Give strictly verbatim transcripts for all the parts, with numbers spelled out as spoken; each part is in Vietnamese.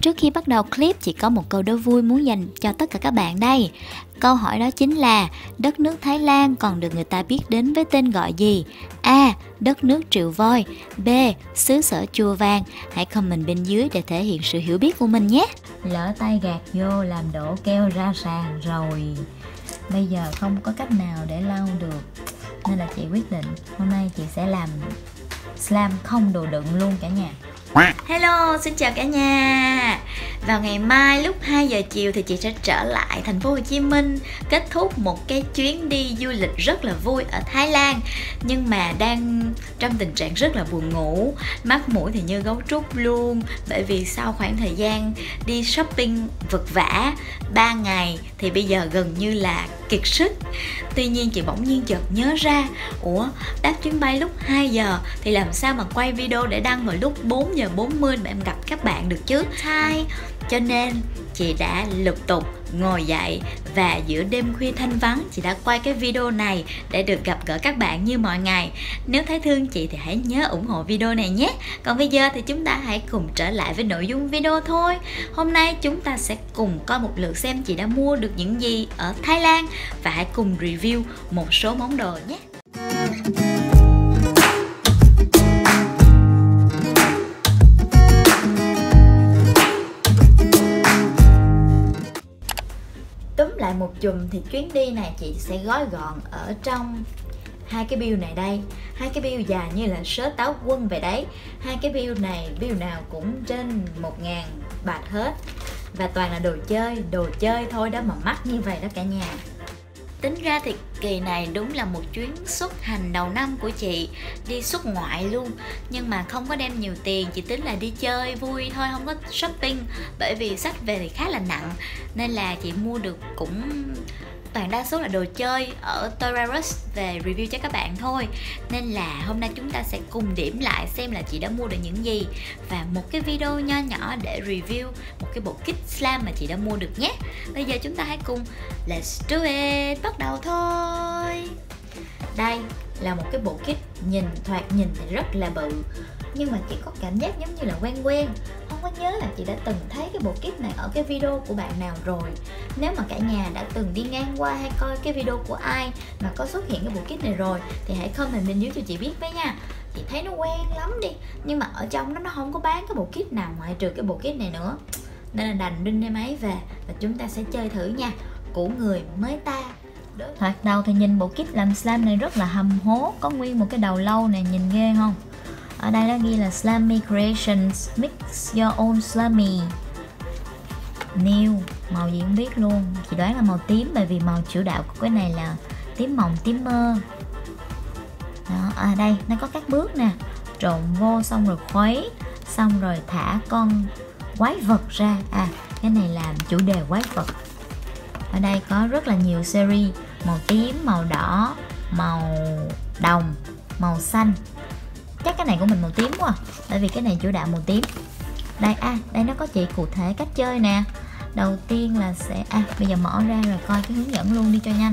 Trước khi bắt đầu clip, chị có một câu đố vui muốn dành cho tất cả các bạn đây. Câu hỏi đó chính là đất nước Thái Lan còn được người ta biết đến với tên gọi gì? A. Đất nước triệu voi. B. Xứ sở chùa vàng. Hãy comment bên dưới để thể hiện sự hiểu biết của mình nhé. Lỡ tay gạt vô làm đổ keo ra sàn rồi. Bây giờ không có cách nào để lau được, nên là chị quyết định hôm nay chị sẽ làm slime không đồ đựng luôn cả nhà. Hello, xin chào cả nhà. Vào ngày mai lúc hai giờ chiều thì chị sẽ trở lại thành phố Hồ Chí Minh, kết thúc một cái chuyến đi du lịch rất là vui ở Thái Lan. Nhưng mà đang trong tình trạng rất là buồn ngủ, mắt mũi thì như gấu trúc luôn. Bởi vì sau khoảng thời gian đi shopping vật vã ba ngày thì bây giờ gần như là kiệt sức. Tuy nhiên chị bỗng nhiên chợt nhớ ra, ủa đáp chuyến bay lúc hai giờ thì làm sao mà quay video để đăng vào lúc bốn giờ bốn mươi để em gặp các bạn được chứ. Hai, cho nên chị đã lục tục ngồi dậy và giữa đêm khuya thanh vắng chị đã quay cái video này để được gặp gỡ các bạn như mọi ngày. Nếu thấy thương chị thì hãy nhớ ủng hộ video này nhé. Còn bây giờ thì chúng ta hãy cùng trở lại với nội dung video thôi. Hôm nay chúng ta sẽ cùng coi một lượt xem chị đã mua được những gì ở Thái Lan và hãy cùng review một số món đồ nhé. Túm lại một chùm thì chuyến đi này chị sẽ gói gọn ở trong hai cái bill này đây. Hai cái bill dài như là sớ táo quân vậy đấy. Hai cái bill này, bill nào cũng trên một ngàn baht hết. Và toàn là đồ chơi, đồ chơi thôi đó mà mắc như vậy đó cả nhà. Tính ra thì kỳ này đúng là một chuyến xuất hành đầu năm của chị, đi xuất ngoại luôn. Nhưng mà không có đem nhiều tiền, chị tính là đi chơi vui thôi, không có shopping. Bởi vì sách về thì khá là nặng, nên là chị mua được cũng toàn đa số là đồ chơi ở Toys R Us về review cho các bạn thôi. Nên là hôm nay chúng ta sẽ cùng điểm lại xem là chị đã mua được những gì và một cái video nho nhỏ để review một cái bộ kit slime mà chị đã mua được nhé. Bây giờ chúng ta hãy cùng let's do it, bắt đầu thôi. Đây là một cái bộ kit nhìn thoạt nhìn thì rất là bự, nhưng mà chị có cảm giác giống như là quen quen. Không có nhớ là chị đã từng thấy cái bộ kit này ở cái video của bạn nào rồi. Nếu mà cả nhà đã từng đi ngang qua hay coi cái video của ai mà có xuất hiện cái bộ kit này rồi thì hãy comment bên dưới cho chị biết với nha. Chị thấy nó quen lắm đi, nhưng mà ở trong đó nó không có bán cái bộ kit nào ngoại trừ cái bộ kit này nữa. Nên là đành đinh em ấy về và chúng ta sẽ chơi thử nha. Của người mới ta. Thoạt đầu thì nhìn bộ kit làm slime này rất là hầm hố, có nguyên một cái đầu lâu này, nhìn ghê không? Ở đây nó ghi là Slimy Creations Mix Your Own Slimy New. Màu gì không biết luôn, chị đoán là màu tím bởi vì màu chủ đạo của cái này là tím mộng, tím mơ. Đó, à đây nó có các bước nè, trộn vô xong rồi khuấy, xong rồi thả con quái vật ra. À cái này làm chủ đề quái vật. Ở đây có rất là nhiều series, màu tím, màu đỏ, màu đồng, màu xanh. Chắc cái này của mình màu tím quá, tại vì cái này chủ đạo màu tím. Đây, à, đây nó có chỉ cụ thể cách chơi nè. Đầu tiên là sẽ, à, bây giờ mở ra rồi coi cái hướng dẫn luôn đi cho nhanh.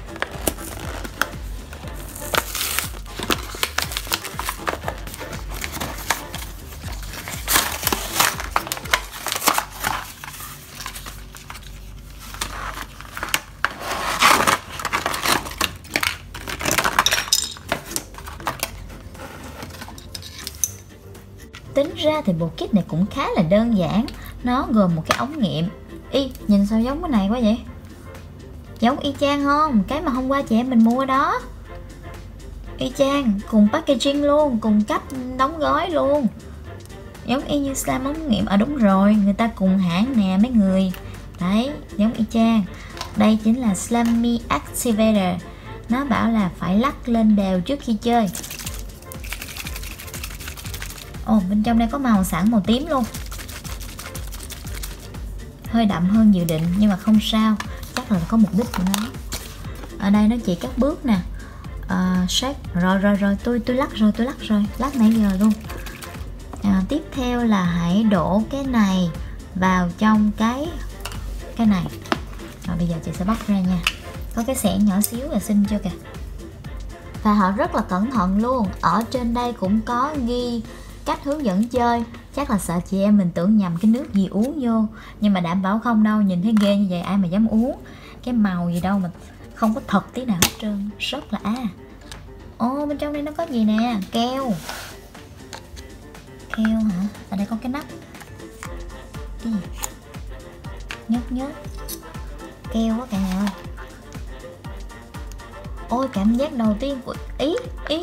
Tính ra thì bộ kit này cũng khá là đơn giản. Nó gồm một cái ống nghiệm. Y, nhìn sao giống cái này quá vậy? Giống y chang không? Cái mà hôm qua chị em mình mua đó. Y chang, cùng packaging luôn, cùng cách đóng gói luôn. Giống y như slime ống nghiệm. À đúng rồi, người ta cùng hãng nè mấy người. Đấy, giống y chang. Đây chính là Slimy Activator. Nó bảo là phải lắc lên đều trước khi chơi. Ồ, bên trong đây có màu sẵn màu tím luôn. Hơi đậm hơn dự định nhưng mà không sao, chắc là có mục đích của nó. Ở đây nó chỉ các bước nè. À, shake. Rồi rồi rồi, tôi tôi lắc rồi, tôi lắc rồi, lắc nãy giờ luôn. À, tiếp theo là hãy đổ cái này vào trong cái cái này. Rồi bây giờ chị sẽ bóc ra nha. Có cái xẻng nhỏ xíu là xinh chưa kìa. Và họ rất là cẩn thận luôn. Ở trên đây cũng có ghi cách hướng dẫn chơi. Chắc là sợ chị em mình tưởng nhầm cái nước gì uống vô, nhưng mà đảm bảo không đâu. Nhìn thấy ghê như vậy ai mà dám uống. Cái màu gì đâu mà không có thật tí nào hết trơn, rất là à. Ô, bên trong đây nó có gì nè, keo. Keo hả? Ở đây có cái nắp. Cái gì? Nhớt nhớt. Keo quá cả nhà ơi. Ôi, cảm giác đầu tiên của ý ý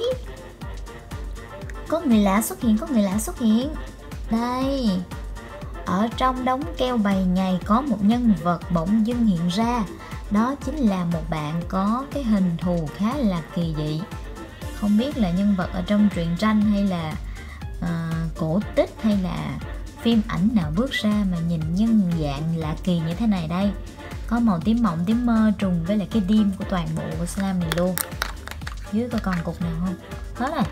có người lạ xuất hiện, có người lạ xuất hiện. Đây, ở trong đống keo bày ngày có một nhân vật bỗng dưng hiện ra. Đó chính là một bạn có cái hình thù khá là kỳ dị. Không biết là nhân vật ở trong truyện tranh hay là uh, cổ tích hay là phim ảnh nào bước ra mà nhìn nhân dạng lạ kỳ như thế này đây. Có màu tím mộng, tím mơ trùng với lại cái đim của toàn bộ của slime này luôn. Dưới có còn cục nào không? Hết rồi.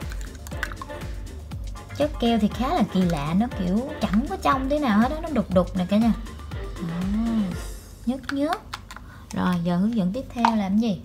Chất keo thì khá là kỳ lạ, nó kiểu chẳng có trong thế nào hết đó, nó đục đục nè cả nhà. À, nhớt nhớt. Rồi giờ hướng dẫn tiếp theo làm gì?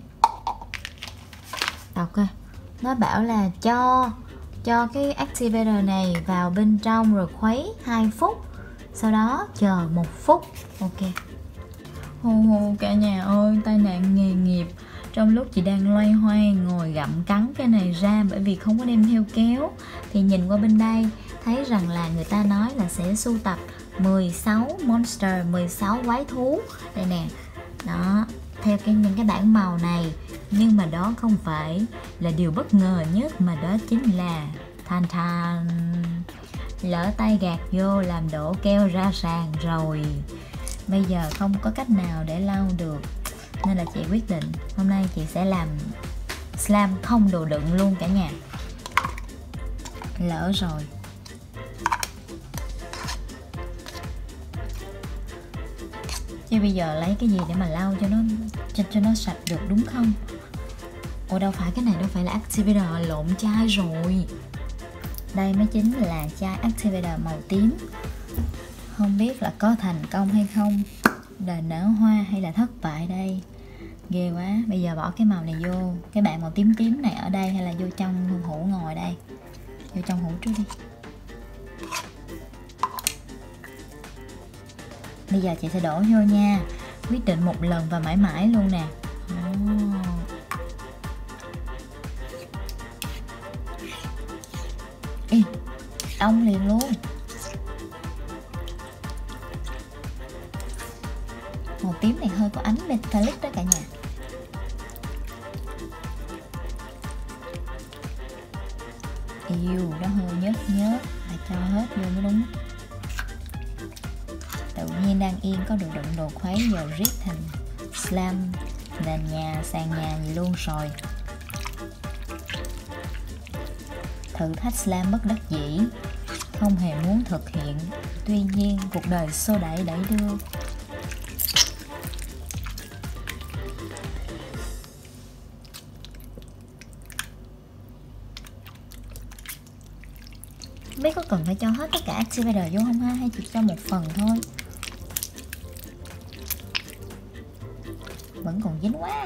Đọc coi. Nó bảo là cho cho cái activator này vào bên trong rồi khuấy hai phút. Sau đó chờ một phút. Ok. Hô hô cả nhà ơi, tai nạn nghề nghiệp. Trong lúc chị đang loay hoay ngồi gặm cắn cái này ra, bởi vì không có đem theo kéo, thì nhìn qua bên đây thấy rằng là người ta nói là sẽ sưu tập mười sáu monster, mười sáu quái thú. Đây nè. Đó, theo cái những cái bảng màu này. Nhưng mà đó không phải là điều bất ngờ nhất, mà đó chính là than than, lỡ tay gạt vô làm đổ keo ra sàn rồi. Bây giờ không có cách nào để lau được, nên là chị quyết định hôm nay chị sẽ làm slime không đồ đựng luôn cả nhà. Lỡ rồi. Chứ bây giờ lấy cái gì để mà lau cho nó cho, cho nó sạch được đúng không? Ồ, đâu phải, cái này đâu phải là activator, lộn chai rồi. Đây mới chính là chai activator màu tím. Không biết là có thành công hay không, là nở hoa hay là thất bại đây. Ghê quá. Bây giờ bỏ cái màu này vô, cái bạn màu tím tím này ở đây hay là vô trong hũ ngồi đây? Vô trong hũ trước đi. Bây giờ chị sẽ đổ vô nha. Quyết định một lần và mãi mãi luôn nè. Oh. Ê, ong liền luôn. Màu tím này hơi có ánh metallic đó cả nhà. Yêu, nó hơi nhớt nhớt, phải cho hết vô mới đúng. Tự nhiên đang yên có đồ đựng đồ khuấy, giờ riết thành slime nền nhà, sàn nhà gì luôn rồi. Thử thách slime bất đắc dĩ, không hề muốn thực hiện, tuy nhiên cuộc đời xô đẩy đẩy đưa. Biết có cần phải cho hết tất cả activator vô không ha, hay chỉ cho một phần thôi? Vẫn còn dính quá.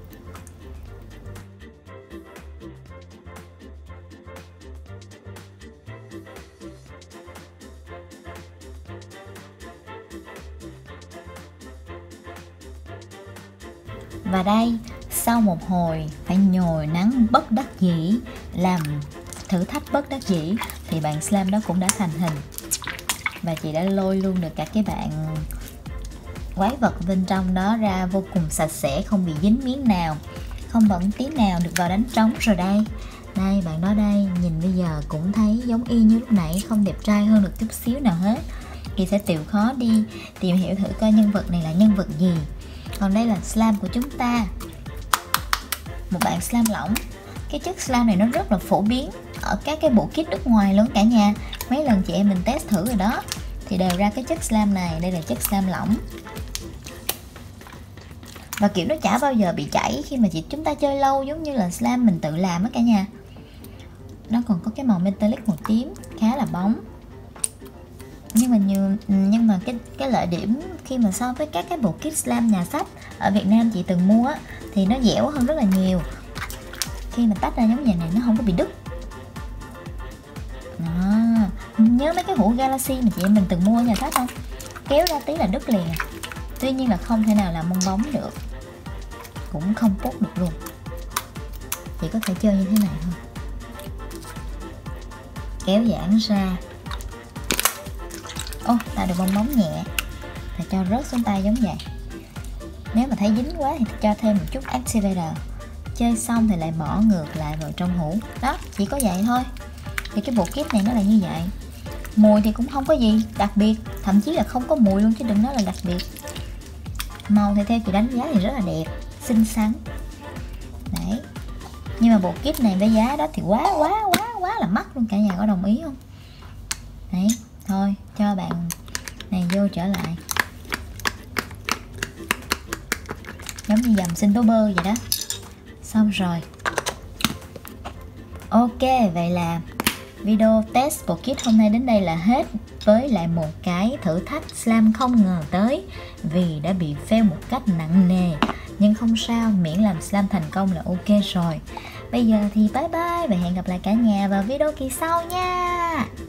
Và đây, sau một hồi phải nhồi nắng bất đắc dĩ, làm thử thách bất đắc dĩ, thì bạn slime đó cũng đã thành hình. Và chị đã lôi luôn được cả cái bạn quái vật bên trong đó ra vô cùng sạch sẽ, không bị dính miếng nào, không bẩn tí nào, được vào đánh trống rồi đây. Đây, bạn đó đây, nhìn bây giờ cũng thấy giống y như lúc nãy, không đẹp trai hơn được chút xíu nào hết. Chị sẽ chịu khó đi tìm hiểu thử coi nhân vật này là nhân vật gì. Còn đây là slime của chúng ta, một bạn slime lỏng. Cái chất slime này nó rất là phổ biến ở các cái bộ kit nước ngoài luôn cả nhà. Mấy lần chị em mình test thử rồi đó, thì đều ra cái chất slime này. Đây là chất slime lỏng, và kiểu nó chả bao giờ bị chảy khi mà chị chúng ta chơi lâu, giống như là slime mình tự làm á cả nhà. Nó còn có cái màu metallic màu tím khá là bóng. Nhưng mà nhiều nhưng mà cái cái lợi điểm khi mà so với các cái bộ kit slime nhà sách ở Việt Nam chị từng mua á, thì nó dẻo hơn rất là nhiều. Khi mà tách ra giống như này nó không có bị đứt. Đó, Nhớ mấy cái hũ Galaxy mà chị em mình từng mua nhà Thách không? Kéo ra tí là đứt liền. Tuy nhiên là không thể nào làm bong bóng được, cũng không post được luôn. Chỉ có thể chơi như thế này thôi. Kéo giãn ra. Ô, tạo được bong bóng nhẹ. Và cho rớt xuống tay giống vậy. Nếu mà thấy dính quá thì cho thêm một chút activator. Chơi xong thì lại bỏ ngược lại vào trong hũ. Đó, chỉ có vậy thôi. Thì cái bộ kit này nó là như vậy. Mùi thì cũng không có gì đặc biệt, thậm chí là không có mùi luôn chứ đừng nói là đặc biệt. Màu thì theo chị đánh giá thì rất là đẹp, xinh xắn. Đấy. Nhưng mà bộ kit này với giá đó thì quá quá quá quá là mắc luôn, cả nhà có đồng ý không? Đấy, thôi cho bạn này vô trở lại. Giống như dòng sinh tố bơ vậy đó. Xong rồi. Ok, vậy là video test bộ kit hôm nay đến đây là hết, với lại một cái thử thách slam không ngờ tới vì đã bị fail một cách nặng nề. Nhưng không sao, miễn làm slam thành công là ok rồi. Bây giờ thì bye bye và hẹn gặp lại cả nhà vào video kỳ sau nha.